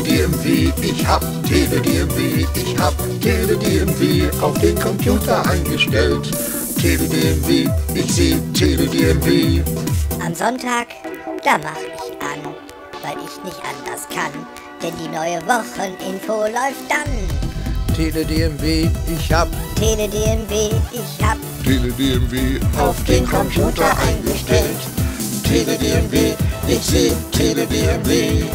Tele-DMW, ich hab Tele-DMW, ich hab Tele-DMW auf den Computer eingestellt. Tele-DMW, ich seh Tele-DMW. Am Sonntag, da mach ich an, weil ich nicht anders kann, denn die neue Wocheninfo läuft dann. Tele-DMW, ich hab Tele-DMW, ich hab Tele-DMW auf den Computer eingestellt. Tele-DMW, ich seh Tele-DMW.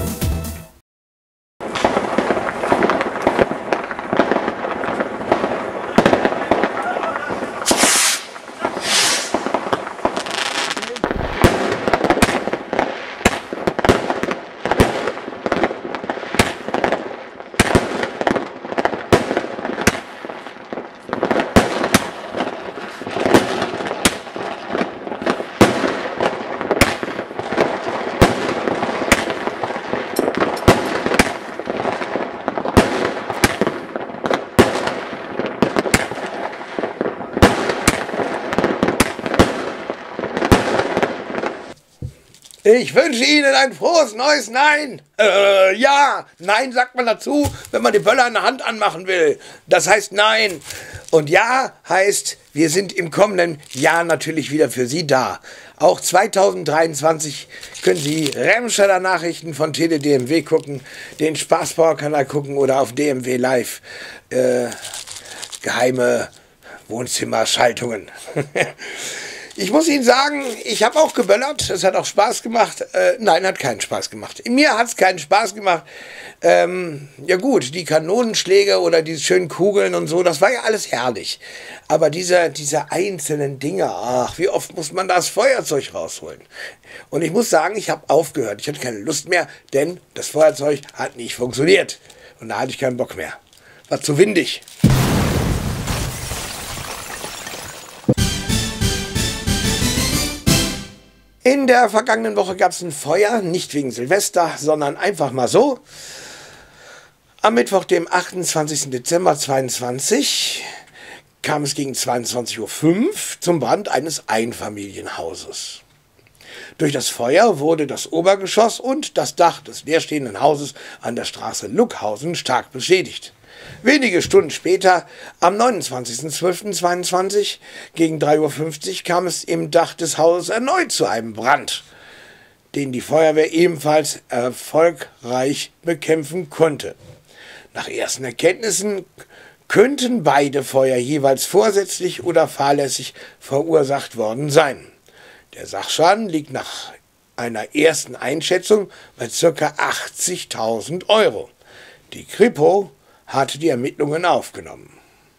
Ich wünsche Ihnen ein frohes neues Nein. Ja, Nein sagt man dazu, wenn man die Böller in der Hand anmachen will. Das heißt Nein. Und Ja heißt, wir sind im kommenden Jahr natürlich wieder für Sie da. Auch 2023 können Sie Remscheider Nachrichten von Tele-DMW gucken, den Spaßbauer-Kanal gucken oder auf DMW Live. Geheime Wohnzimmerschaltungen. Ich muss Ihnen sagen, ich habe auch geböllert, es hat auch Spaß gemacht. Nein, hat keinen Spaß gemacht. Mir hat es keinen Spaß gemacht. Ja gut, die Kanonenschläge oder diese schönen Kugeln und so, das war ja alles herrlich. Aber diese einzelnen Dinge, ach, wie oft muss man das Feuerzeug rausholen? Und ich muss sagen, ich habe aufgehört. Ich hatte keine Lust mehr, denn das Feuerzeug hat nicht funktioniert. Und da hatte ich keinen Bock mehr. War zu windig. In der vergangenen Woche gab es ein Feuer, nicht wegen Silvester, sondern einfach mal so. Am Mittwoch, dem 28. Dezember 2022, kam es gegen 22:05 Uhr zum Brand eines Einfamilienhauses. Durch das Feuer wurde das Obergeschoss und das Dach des leerstehenden Hauses an der Straße Luckhausen stark beschädigt. Wenige Stunden später, am 29.12.22 gegen 3:50 Uhr kam es im Dach des Hauses erneut zu einem Brand, den die Feuerwehr ebenfalls erfolgreich bekämpfen konnte. Nach ersten Erkenntnissen könnten beide Feuer jeweils vorsätzlich oder fahrlässig verursacht worden sein. Der Sachschaden liegt nach einer ersten Einschätzung bei ca. 80.000 €. Die Kripo hat die Ermittlungen aufgenommen.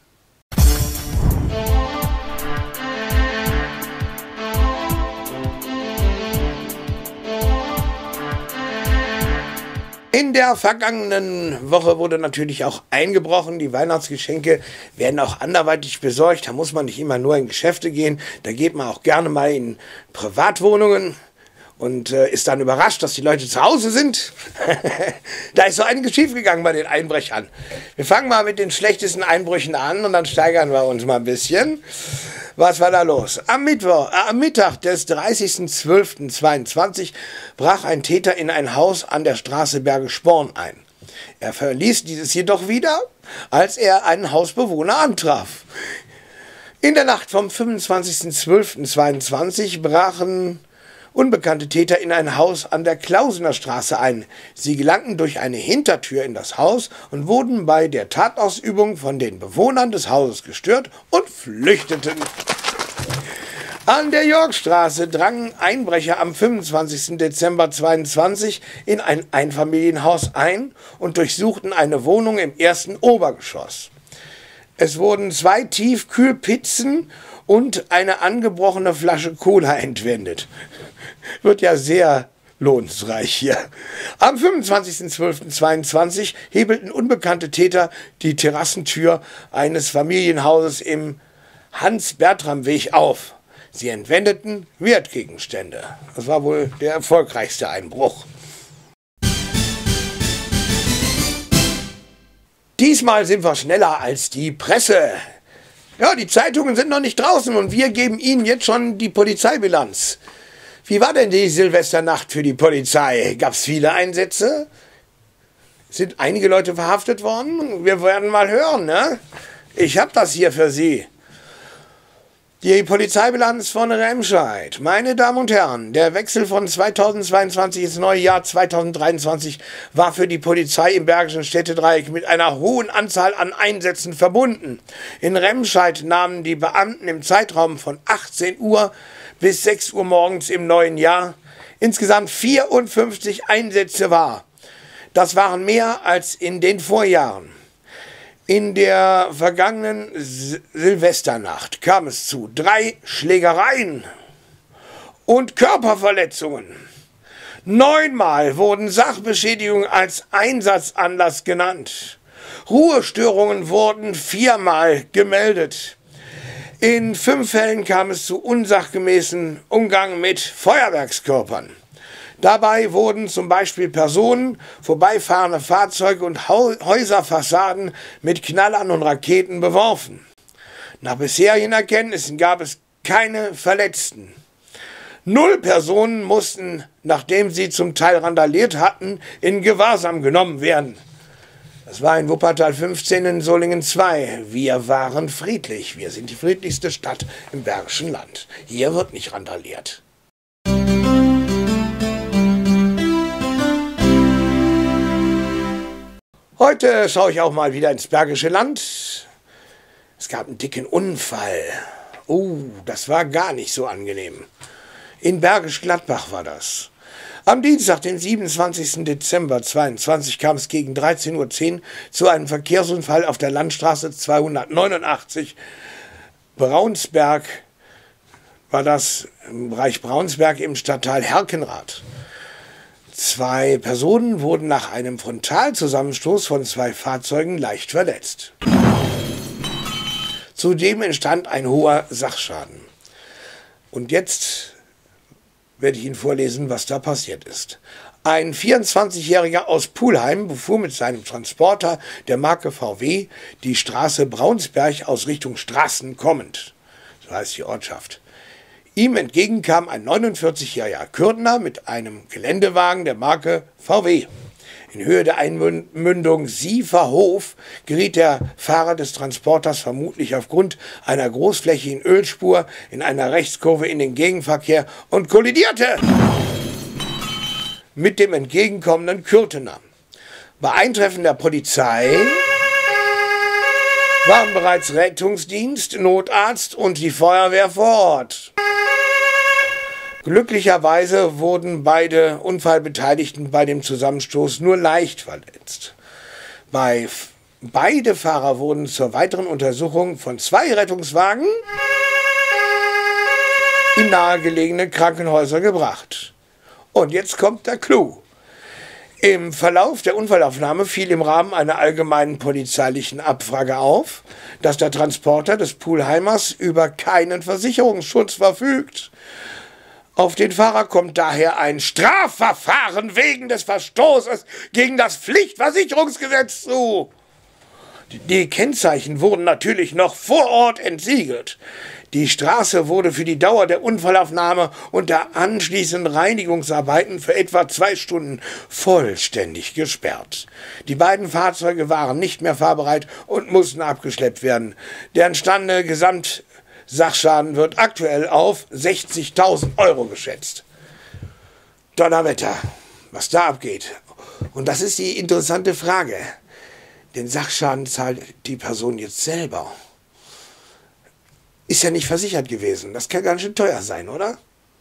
In der vergangenen Woche wurde natürlich auch eingebrochen. Die Weihnachtsgeschenke werden auch anderweitig besorgt. Da muss man nicht immer nur in Geschäfte gehen. Da geht man auch gerne mal in Privatwohnungen und ist dann überrascht, dass die Leute zu Hause sind. Da ist so einiges schiefgegangen bei den Einbrechern. Wir fangen mal mit den schlechtesten Einbrüchen an und dann steigern wir uns mal ein bisschen. Was war da los? Am Mittag des 30.12.22 brach ein Täter in ein Haus an der Straße Berge-Sporn ein. Er verließ dieses jedoch wieder, als er einen Hausbewohner antraf. In der Nacht vom 25.12.22 brachen unbekannte Täter in ein Haus an der Klausener Straße ein. Sie gelangten durch eine Hintertür in das Haus und wurden bei der Tatausübung von den Bewohnern des Hauses gestört und flüchteten. An der Yorkstraße drangen Einbrecher am 25. Dezember 22 in ein Einfamilienhaus ein und durchsuchten eine Wohnung im ersten Obergeschoss. Es wurden 2 Tiefkühlpizzen und eine angebrochene Flasche Cola entwendet. Wird ja sehr lohnensreich hier. Am 25.12.22 hebelten unbekannte Täter die Terrassentür eines Familienhauses im Hans-Bertram-Weg auf. Sie entwendeten Wertgegenstände. Das war wohl der erfolgreichste Einbruch. Diesmal sind wir schneller als die Presse. Ja, die Zeitungen sind noch nicht draußen und wir geben Ihnen jetzt schon die Polizeibilanz. Wie war denn die Silvesternacht für die Polizei? Gab es viele Einsätze? Sind einige Leute verhaftet worden? Wir werden mal hören, ne? Ich habe das hier für Sie. Die Polizeibilanz von Remscheid. Meine Damen und Herren, der Wechsel von 2022 ins neue Jahr 2023 war für die Polizei im Bergischen Städtedreieck mit einer hohen Anzahl an Einsätzen verbunden. In Remscheid nahmen die Beamten im Zeitraum von 18 Uhr bis 6 Uhr morgens im neuen Jahr insgesamt 54 Einsätze wahr. Das waren mehr als in den Vorjahren. In der vergangenen Silvesternacht kam es zu 3 Schlägereien und Körperverletzungen. 9-mal wurden Sachbeschädigungen als Einsatzanlass genannt. Ruhestörungen wurden 4-mal gemeldet. In 5 Fällen kam es zu unsachgemäßen Umgang mit Feuerwerkskörpern. Dabei wurden zum Beispiel Personen, vorbeifahrende Fahrzeuge und Häuserfassaden mit Knallern und Raketen beworfen. Nach bisherigen Erkenntnissen gab es keine Verletzten. 0 Personen mussten, nachdem sie zum Teil randaliert hatten, in Gewahrsam genommen werden. Das war in Wuppertal 15, in Solingen 2. Wir waren friedlich. Wir sind die friedlichste Stadt im Bergischen Land. Hier wird nicht randaliert. Heute schaue ich auch mal wieder ins Bergische Land. Es gab einen dicken Unfall. Das war gar nicht so angenehm. In Bergisch Gladbach war das. Am Dienstag, den 27. Dezember 2022, kam es gegen 13:10 Uhr zu einem Verkehrsunfall auf der Landstraße 289 Braunsberg, war das im Bereich Braunsberg im Stadtteil Herkenrath. 2 Personen wurden nach einem Frontalzusammenstoß von 2 Fahrzeugen leicht verletzt. Zudem entstand ein hoher Sachschaden. Und jetzt werde ich Ihnen vorlesen, was da passiert ist. Ein 24-Jähriger aus Pulheim befuhr mit seinem Transporter der Marke VW die Straße Braunsberg aus Richtung Straßen kommend. So heißt die Ortschaft. Ihm entgegen kam ein 49-jähriger Kürtner mit einem Geländewagen der Marke VW. In Höhe der Einmündung Sieferhof geriet der Fahrer des Transporters vermutlich aufgrund einer großflächigen Ölspur in einer Rechtskurve in den Gegenverkehr und kollidierte mit dem entgegenkommenden Kürtner. Bei Eintreffen der Polizei waren bereits Rettungsdienst, Notarzt und die Feuerwehr vor Ort. Glücklicherweise wurden beide Unfallbeteiligten bei dem Zusammenstoß nur leicht verletzt. Beide Fahrer wurden zur weiteren Untersuchung von 2 Rettungswagen in nahegelegene Krankenhäuser gebracht. Und jetzt kommt der Clou. Im Verlauf der Unfallaufnahme fiel im Rahmen einer allgemeinen polizeilichen Abfrage auf, dass der Transporter des Pulheimers über keinen Versicherungsschutz verfügt. Auf den Fahrer kommt daher ein Strafverfahren wegen des Verstoßes gegen das Pflichtversicherungsgesetz zu. Die Kennzeichen wurden natürlich noch vor Ort entsiegelt. Die Straße wurde für die Dauer der Unfallaufnahme und der anschließenden Reinigungsarbeiten für etwa 2 Stunden vollständig gesperrt. Die beiden Fahrzeuge waren nicht mehr fahrbereit und mussten abgeschleppt werden. Der entstandene Gesamtsachschaden wird aktuell auf 60.000 € geschätzt. Donnerwetter, was da abgeht. Und das ist die interessante Frage. Den Sachschaden zahlt die Person jetzt selber. Ist ja nicht versichert gewesen. Das kann ganz schön teuer sein, oder?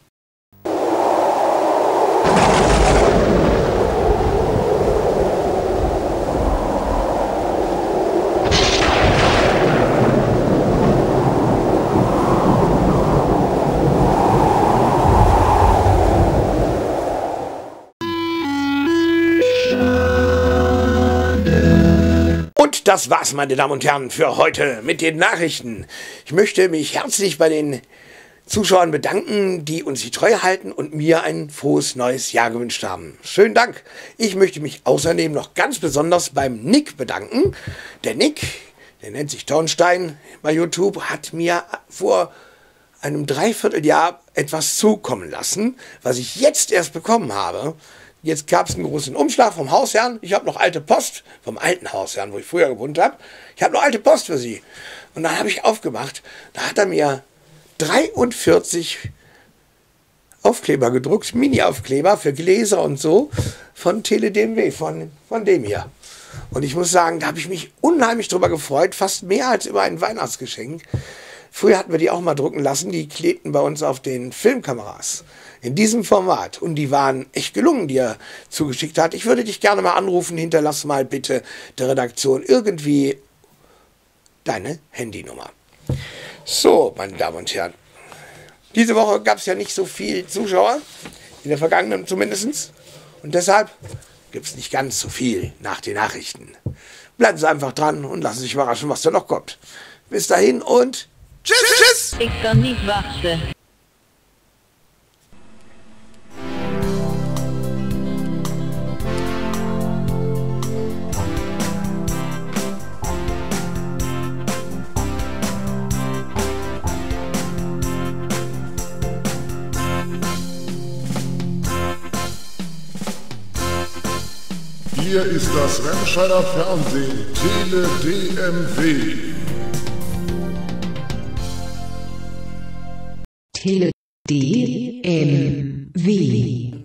Und das war's, meine Damen und Herren, für heute mit den Nachrichten. Ich möchte mich herzlich bei den Zuschauern bedanken, die uns die Treue halten und mir ein frohes neues Jahr gewünscht haben. Schönen Dank. Ich möchte mich außerdem noch ganz besonders beim Nick bedanken. Der Nick, der nennt sich Tornstein bei YouTube, hat mir vor einem Dreivierteljahr etwas zukommen lassen, was ich jetzt erst bekommen habe. Jetzt gab es einen großen Umschlag vom Hausherrn. Ich habe noch alte Post, vom alten Hausherrn, wo ich früher gewohnt habe. Ich habe noch alte Post für Sie. Und dann habe ich aufgemacht. Da hat er mir 43 Aufkleber gedruckt, Mini-Aufkleber für Gläser und so, von TeleDMW, von dem hier. Und ich muss sagen, da habe ich mich unheimlich drüber gefreut, fast mehr als über ein Weihnachtsgeschenk. Früher hatten wir die auch mal drucken lassen, die klebten bei uns auf den Filmkameras. In diesem Format. Und die waren echt gelungen, die er zugeschickt hat. Ich würde dich gerne mal anrufen, hinterlass mal bitte der Redaktion irgendwie deine Handynummer. So, meine Damen und Herren. Diese Woche gab es ja nicht so viel Zuschauer, in der vergangenen zumindest. Und deshalb gibt es nicht ganz so viel nach den Nachrichten. Bleiben Sie einfach dran und lassen Sie sich überraschen, was da noch kommt. Bis dahin und tschüss, tschüss! Ich kann nicht warten. Hier ist das Remscheider Fernsehen, TeleDMW. TeleDMW.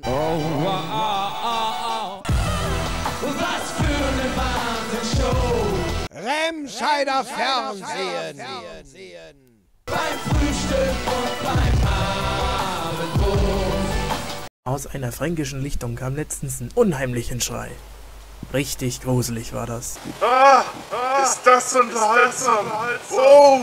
Was für eine Wahnsinnsshow! Remscheider Fernsehen. Beim Frühstück und beim Abendbrot. Aus einer fränkischen Lichtung kam letztens ein unheimlichen Schrei. Richtig gruselig war das. Ist das unterhaltsam? Oh!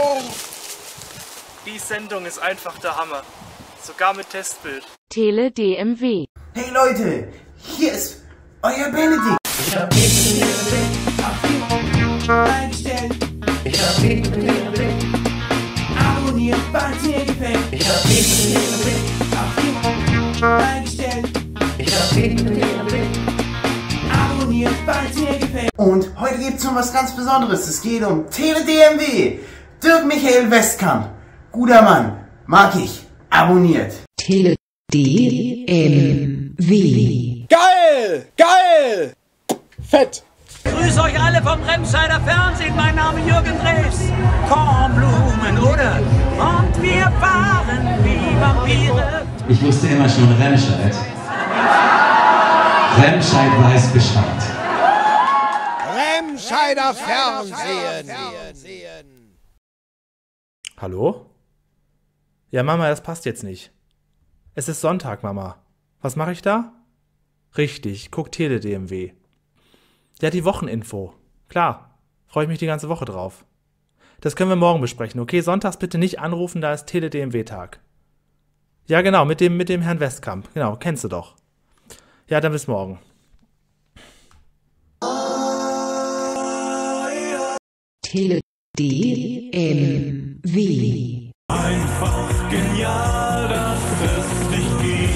Die Sendung ist einfach der Hammer. Sogar mit Testbild. TeleDMW. Hey Leute, hier ist euer Benedikt. Ich hab auf die eingestellt. Ich hab abonniert, falls dir gefällt. Ich hab auf die eingestellt. Ich hab abonniert, falls dir gefällt. Und heute gibt's um was ganz Besonderes. Es geht um TeleDMW. Dirk Michael Westkamp. Guter Mann. Mag ich. Abonniert. TeleDMW. Geil! Geil! Fett! Grüß euch alle vom Remscheider Fernsehen. Mein Name Jürgen Drews. Kornblumen, oder? Und wir fahren wie Vampire. Ich wusste immer schon Remscheid. Remscheid weiß Bescheid. Remscheider Fernsehen. Hallo? Ja, Mama, das passt jetzt nicht. Es ist Sonntag, Mama. Was mache ich da? Richtig, guck TeleDMW. Ja, die Wocheninfo. Klar, freue ich mich die ganze Woche drauf. Das können wir morgen besprechen, okay? Sonntags bitte nicht anrufen, da ist TeleDMW-Tag. Ja, genau, mit dem Herrn Westkamp. Genau, kennst du doch. Ja, dann bis morgen. TeleDMW. Einfach genial, dass es dich gibt.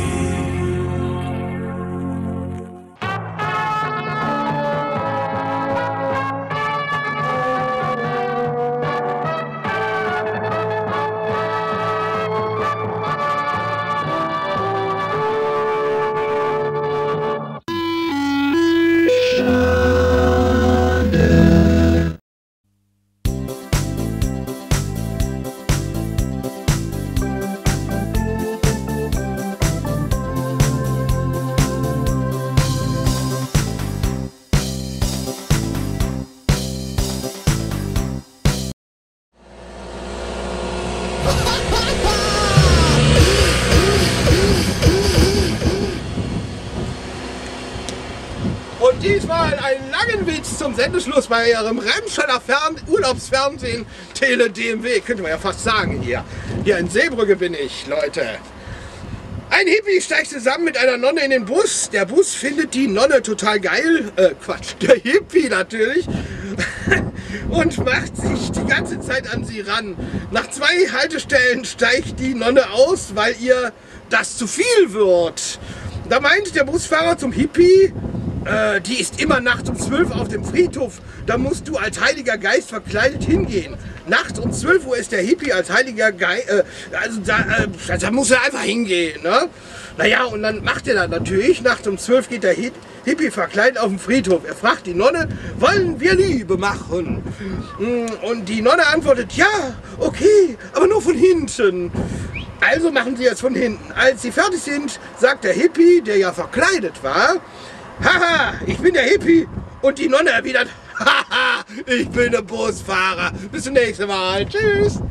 Und diesmal einen langen Witz zum Sendeschluss bei Ihrem Remscheider Urlaubsfernsehen TeleDMW, könnte man ja fast sagen hier. Hier in Seebrücke bin ich, Leute. Ein Hippie steigt zusammen mit einer Nonne in den Bus. Der Bus findet die Nonne total geil. Quatsch, der Hippie natürlich. Und macht sich die ganze Zeit an sie ran. Nach 2 Haltestellen steigt die Nonne aus, weil ihr das zu viel wird. Da meint der Busfahrer zum Hippie: Die ist immer nachts um 12 auf dem Friedhof. Da musst du als Heiliger Geist verkleidet hingehen. Nachts um 12 Uhr ist der Hippie als Heiliger Geist, da muss er einfach hingehen, ne? Naja, und dann macht er das natürlich. Nachts um 12 geht der Hippie verkleidet auf den Friedhof. Er fragt die Nonne, wollen wir Liebe machen? Und die Nonne antwortet, ja, okay, aber nur von hinten. Also machen sie es von hinten. Als sie fertig sind, sagt der Hippie, der ja verkleidet war, haha, ich bin der Hippie. Und die Nonne erwidert, haha, ich bin der Busfahrer. Bis zum nächsten Mal. Tschüss.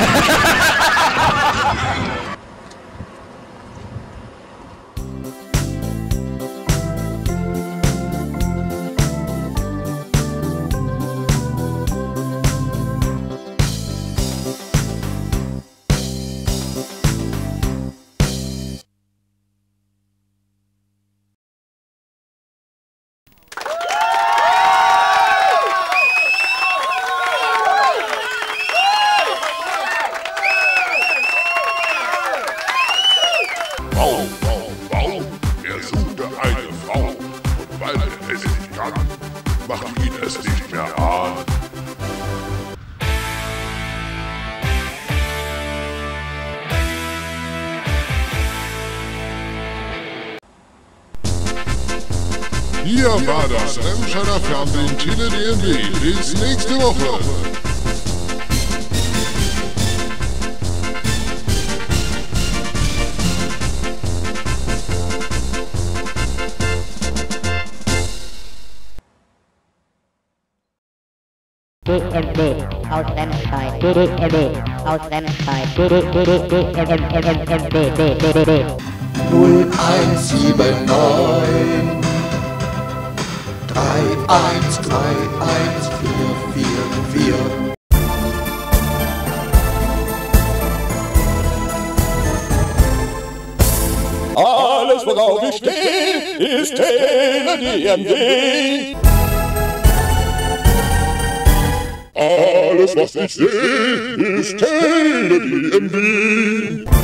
Er suchte eine Frau, und weil er es nicht kann, macht ihn es nicht mehr an. Hier war das Remscheider Fernsehen Tele DMW. Bis nächste Woche. DMW aus Remscheid. DMW aus Remscheid. DMW. 0179 3131444. Alles, worauf ich stehe, ist Tele DMW. Alles, was ich sehe, ist Tele DMW.